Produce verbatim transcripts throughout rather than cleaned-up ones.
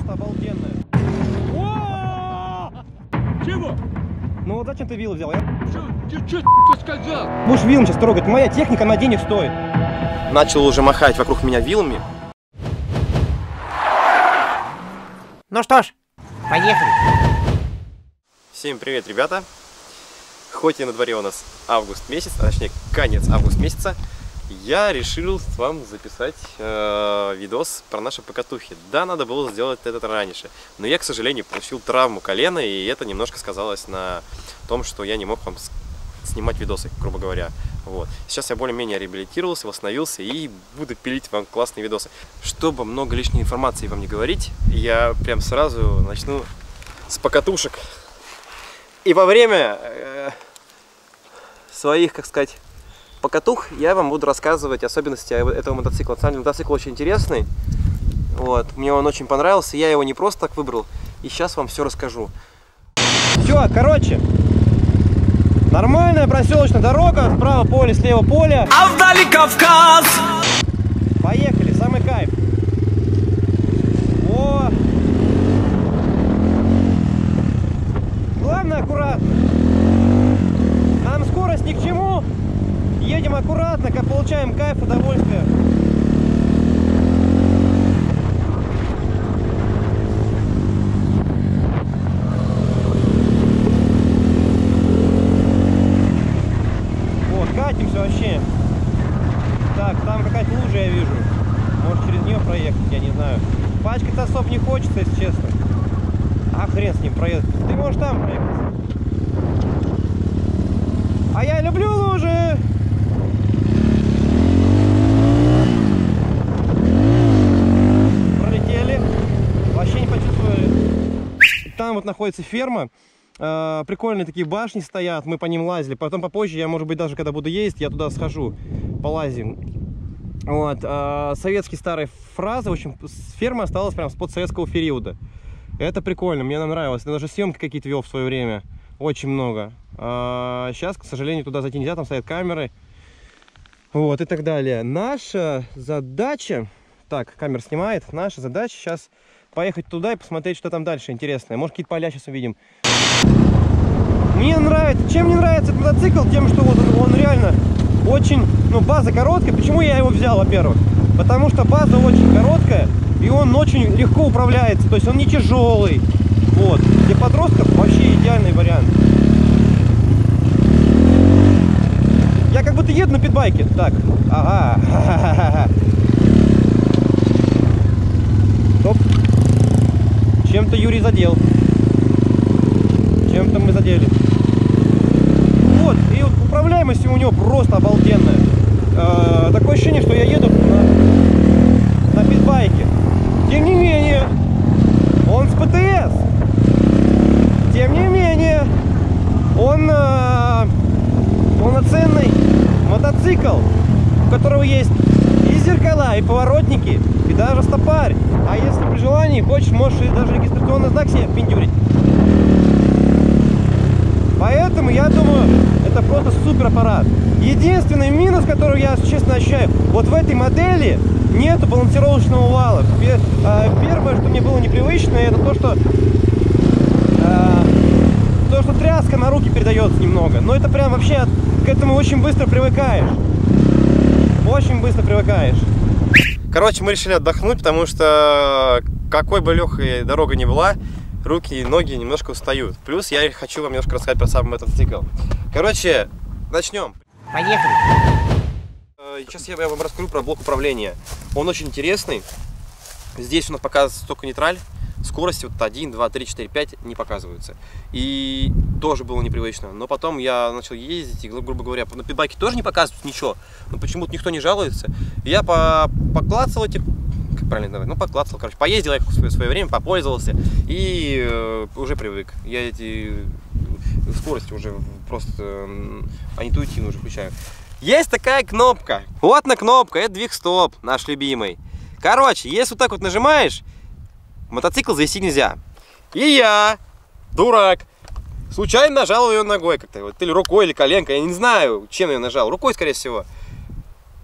просто обалденная. Чего? Ну вот зачем ты вилл взял? Я... Что ты сказал? Будешь вилл сейчас трогать, моя техника на денег стоит. Начал уже махать вокруг меня вилами. Ну что ж, поехали. Всем привет, ребята. Хоть и на дворе у нас август месяц, а точнее конец август месяца, я решил вам записать э, видос про наши покатухи. Да, надо было сделать это раньше, но я, к сожалению, получил травму колена, и это немножко сказалось на том, что я не мог вам снимать видосы, грубо говоря. Вот. Сейчас я более-менее реабилитировался, восстановился и буду пилить вам классные видосы. Чтобы много лишней информации вам не говорить, я прям сразу начну с покатушек. И во время э, своих, как сказать, покатух я вам буду рассказывать особенности этого мотоцикла. На самом деле, мотоцикл очень интересный. Вот. Мне он очень понравился. Я его не просто так выбрал. И сейчас вам все расскажу. Все, короче. Нормальная проселочная дорога. Справа поле, слева поле. А вдали Кавказ. Поехали, самый кайф. О! Главное, аккуратно. Нам скорость ни к чему. Едем аккуратно, как получаем кайф, удовольствие. Вот, катимся вообще. Так, там какая-то лужа я вижу. Может через нее проехать, я не знаю. Пачкаться особо не хочется, если честно. А хрен с ним проехать. Ты можешь там проехать. А я люблю лужи! Пролетели. Вообще не почувствовали. Там вот находится ферма. Э, прикольные такие башни стоят. Мы по ним лазили. Потом попозже, я, может быть, даже когда буду ездить, я туда схожу. Полазим. Вот. Э, советские старые фразы. В общем, ферма осталась прям с постсоветского периода. Это прикольно. Мне нравилось. Я даже съемки какие-то вел в свое время. Очень много. А сейчас, к сожалению, туда зайти нельзя. Там стоят камеры. Вот и так далее. Наша задача... Так, камера снимает. Наша задача сейчас поехать туда и посмотреть, что там дальше интересное. Может, какие-то поля сейчас увидим. Мне нравится. Чем мне нравится этот мотоцикл? Тем, что вот он, он реально очень... Ну, база короткая. Почему я его взял, во-первых? Потому что база очень короткая. И он очень легко управляется. То есть он не тяжелый. Вот. Для подростков вообще идеальный вариант. Я как будто еду на питбайке. Так. Ага. Стоп. Чем-то Юрий задел. Чем-то мы задели. Вот. И вот управляемость у него просто обалденная. Э-э, такое ощущение, что я еду на, на питбайке. Тем не менее, он с ПТС. Тем не менее, он э, полноценный мотоцикл, у которого есть и зеркала, и поворотники, и даже стопарь. А если при желании хочешь, можешь даже регистрационный знак себе пиндюрить. Поэтому я думаю, это просто супер аппарат. Единственный минус, который я, честно, ощущаю, вот в этой модели нету балансировочного вала. Первое, что мне было непривычно, это то, что то, что тряска на руки передается немного. Но это прям вообще к этому очень быстро привыкаешь. Очень быстро привыкаешь. Короче, мы решили отдохнуть, потому что какой бы легкой дорога ни была, руки и ноги немножко устают. Плюс я хочу вам немножко рассказать про сам этот мотоцикл. Короче, начнем. Поехали. Сейчас я вам расскажу про блок управления. Он очень интересный. Здесь у нас показывается только нейтраль. Скорости вот один, два, три, четыре, пять не показываются. И тоже было непривычно. Но потом я начал ездить, и, грубо говоря, на питбайке тоже не показывают ничего. Но почему-то никто не жалуется. И я по поклацал эти... Как правильно давай? Ну, поклацал, короче. Поездил я в свое, свое время, попользовался. И э, уже привык. Я эти скорости уже просто э, интуитивно уже включаю. Есть такая кнопка. Вот на кнопка. Это двиг-стоп, наш любимый. Короче, если вот так вот нажимаешь, мотоцикл завести нельзя. И я, дурак, случайно нажал ее ногой как-то. Вот, или рукой, или коленкой. Я не знаю, чем я нажал. Рукой, скорее всего.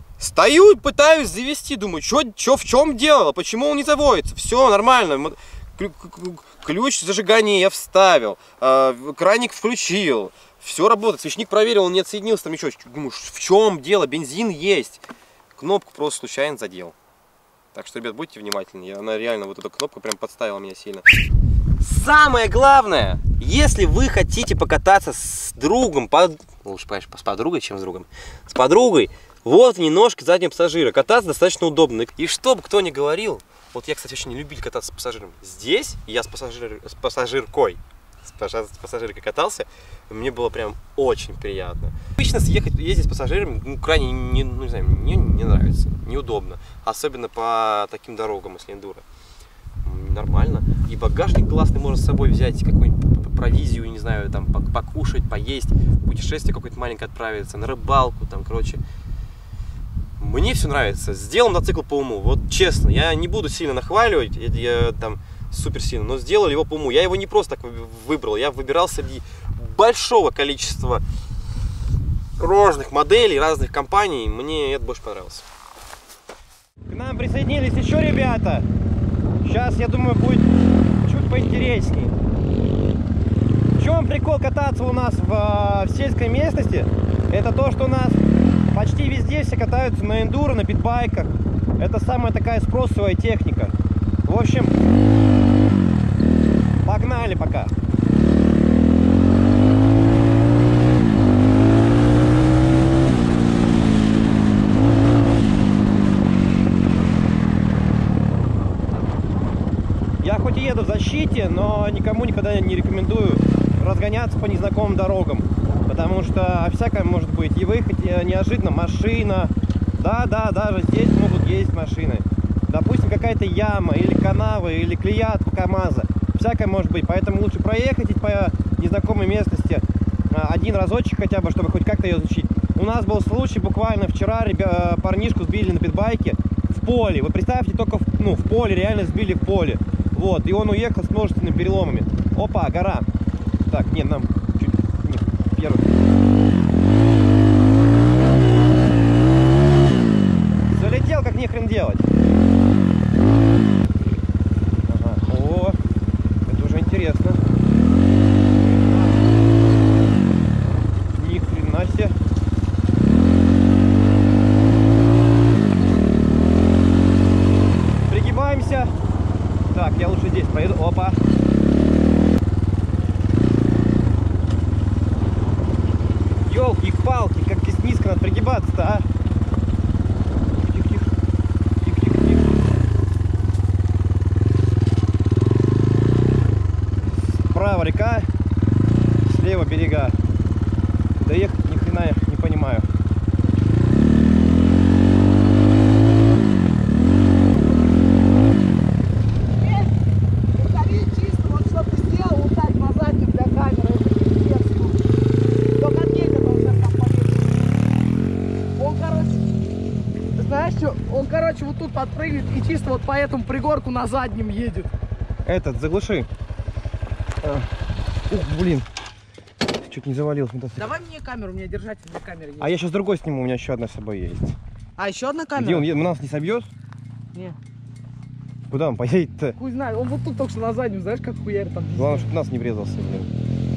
Стою, пытаюсь завести. Думаю, что в чем дело? Почему он не заводится? Все нормально. ключ зажигания я вставил, краник включил, все работает, свечник проверил, он не отсоединился, там еще. Думаю, в чем дело, бензин есть. Кнопку просто случайно задел. Так что, ребят, будьте внимательны, она реально, вот эта кнопка прям подставила меня сильно. Самое главное, если вы хотите покататься с другом, под... лучше, конечно, с подругой, чем с другом, с подругой, вот они ножки заднего пассажира, кататься достаточно удобно. И чтобы кто ни говорил, вот я, кстати, очень не любитель кататься с пассажиром. Здесь я с, пассажир... с пассажиркой, с пассажиркой катался, мне было прям очень приятно. Обычно съехать, ездить с пассажирами, ну, крайне не, ну, не знаю, мне не нравится, неудобно. Особенно по таким дорогам, если эндуро. Нормально. И багажник классный, можно с собой взять, какую-нибудь провизию, не знаю, там покушать, поесть, в путешествие какое-то маленькое отправиться, на рыбалку, там, короче. Мне все нравится. Сделал мотоцикл по уму. Вот честно, я не буду сильно нахваливать, я, я там супер сильно, но сделали его по уму. Я его не просто так выбрал, я выбирал среди большого количества разных моделей, разных компаний. Мне это больше понравилось. К нам присоединились еще ребята. Сейчас, я думаю, будет чуть поинтереснее. В чем прикол кататься у нас в, в сельской местности? Это то, что у нас почти везде все катаются на эндуро, на питбайках. Это самая такая спросовая техника. В общем, погнали пока. Я хоть и еду в защите, но никому никогда не рекомендую разгоняться по незнакомым дорогам. Потому что всякое может быть. И выехать неожиданно машина. Да, да, даже здесь могут ездить машины. Допустим, какая-то яма, или канава, или колея от КамАЗа. Всякое может быть. Поэтому лучше проехать по незнакомой местности один разочек хотя бы, чтобы хоть как-то ее изучить. У нас был случай буквально вчера, ребя... парнишку сбили на питбайке в поле. Вы представьте, только в, ну, в поле, реально сбили в поле. Вот, и он уехал с множественными переломами. Опа, гора. Так, нет, нам чуть... Нет, первый. Залетел, как нехрен делать. Ага. О, это уже интересно. Ни хрена себе. Пригибаемся. Так, я лучше здесь поеду. Опа. Ёлки-палки, как здесь низко надо пригибаться-то, а? Тихо-тихо. Тихо-тихо-тихо. Справа река, слева берега. Доехать ни хрена не понимаю. Он, короче, вот тут подпрыгивает и чисто вот по этому пригорку на заднем едет. Этот, заглуши. А, ух, блин. Чуть не завалился. Давай мне камеру, у меня держатель на камере есть. А я сейчас другой сниму, у меня еще одна с собой есть. А, еще одна камера? Где он едет? Нас не собьет? Не. Куда он поедет-то? Хуй знает, он вот тут только что на заднем, знаешь, как хуярь там. Главное, чтобы нас не врезался, блин.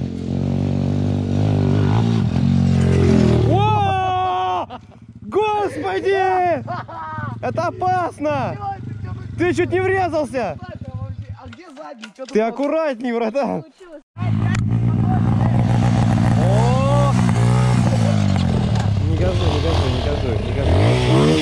Господи! Это опасно! Ты чуть не врезался! А где задний? Ты аккуратней, братан! Не газуй, не газуй, не газуй, не газуй.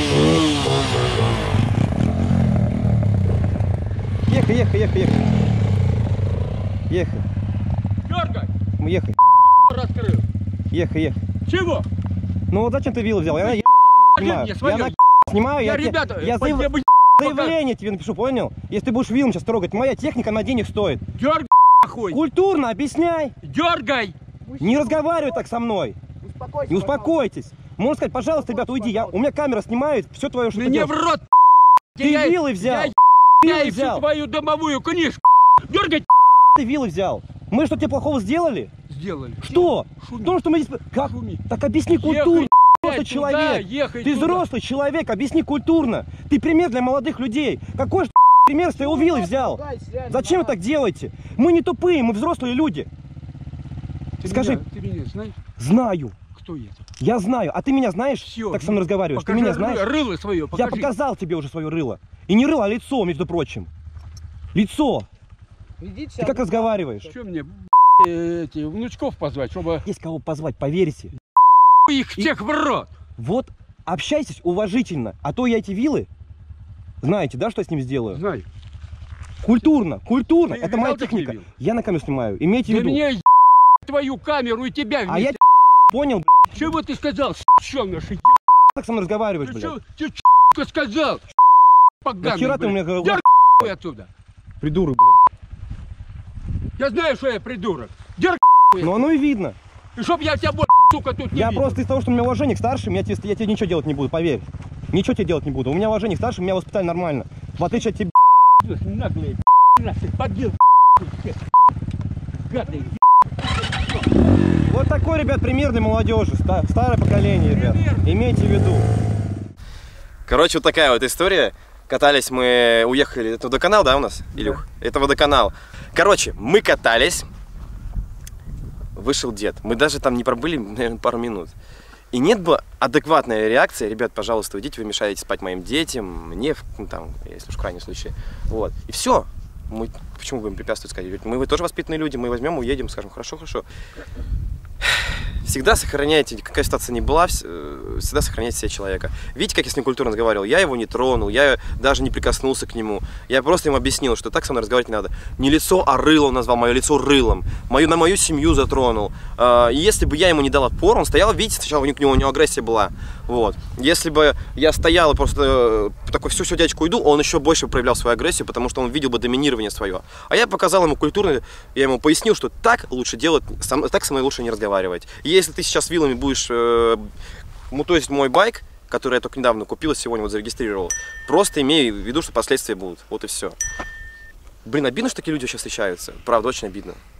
Ехай, ехай, ехай, ехай. Ехай. Дергай! Мы ехай. Раскрыл. Ехай, ехай. Чего? Ну вот зачем ты вилл взял? Я, я, Один, я, не свое. я на снимаю, Я, я, ребята, я под заяв... тебя бы заявление тебе напишу, понял? Если ты будешь вилл сейчас трогать, моя техника на денег стоит. Дергай, нахуй. Культурно объясняй. Дергай. Не разговаривай так со мной. Успокойся, Не успокойтесь. Можно сказать, пожалуйста, ребята, уйди. Я, у меня камера снимает все твое, что ты Мне в делаешь. рот. Ты Я- вилы взял. Я, Вилы я и всю взял. твою домовую книжку. Дергай. Ты вилы взял. Мы что тебе плохого сделали? Сделали. Что? Шуми. То, что мы здесь... Как? Шуми. Так объясни культурно. Ехай, Взрослый туда, человек. ехай Ты туда. взрослый человек, объясни культурно. Ты пример для молодых людей. Какой же пример с твоего вилы взял. Зачем вы так делаете? Мы не тупые, мы взрослые люди. Ты Скажи. Меня, ты меня знаешь? Знаю. Кто это? Я знаю. А ты меня знаешь? Всё, так со мной разговариваешь. Ты покажи меня знаешь? ры- Рыло свое, покажи. Я показал тебе уже свое рыло. И не рыло, а лицо, между прочим. Лицо. Идите, Ты как разговариваешь? Что мне, эти, внучков позвать, чтобы Есть кого позвать, поверьте. их всех в рот? Вот общайтесь уважительно. А то я эти вилы, знаете, да, что я с ним сделаю? Знаю. Культурно, культурно. Ты Это видал моя такие техника. вилы? Я на камеру снимаю. Имейте в Да виду. меня е- твою камеру и тебя А я вместе. понял, блядь. Чего ты сказал, с***еныш? Ты Как со мной разговариваешь, блядь? чё- ты чё сказал? Поганый, Нахера ты у меня блядь. говоришь? Дёргай отсюда. Придурок, блядь. Я знаю, что я придурок. Дёргай. Ну оно и видно. И чтоб я тебя больше, сука, тут не Я видел. просто из того, что у меня уважение к старшим, я тебе, я тебе ничего делать не буду, поверь. Ничего тебе делать не буду. У меня уважение к старшим, меня воспитали нормально. В отличие от тебя. Наглый, нафиг, подбил, гадный. Вот такой, ребят, пример для молодежи. ста- Старое поколение, ребят. Имейте в виду. Короче, вот такая вот история. Катались мы, уехали. Это водоканал, да, у нас, Илюх? Это водоканал. Короче, мы катались. Вышел дед. Мы даже там не пробыли, наверное, пару минут. И нет бы адекватной реакции. Ребят, пожалуйста, уйдите, вы мешаете спать моим детям, мне, ну, там, если уж в крайнем случае. Вот. И все. Мы, почему будем препятствовать, сказать? Мы вы тоже воспитанные люди, мы возьмем, уедем, скажем, хорошо, хорошо. Всегда сохраняйте, какая ситуация ни была, всегда сохраняйте себя человека. Видите, как я с ним культурно разговаривал? Я его не тронул, я даже не прикоснулся к нему. Я просто ему объяснил, что так со мной разговаривать не надо. Не лицо, а рыло он назвал, мое лицо рылом. Мою, на мою семью затронул. И если бы я ему не дал отпор, он стоял, видите, сначала у него, у него агрессия была. Вот. Если бы я стоял и просто такой, все, все, дядечку, иду, он еще больше проявлял свою агрессию, потому что он видел бы доминирование свое. А я показал ему культурно, я ему пояснил, что так лучше делать, так со мной лучше не разговаривать. И если ты сейчас вилами будешь э, мутузить мой байк, который я только недавно купил, сегодня вот зарегистрировал, просто имей в виду, что последствия будут. Вот и все. Блин, обидно, что такие люди сейчас встречаются. Правда, очень обидно.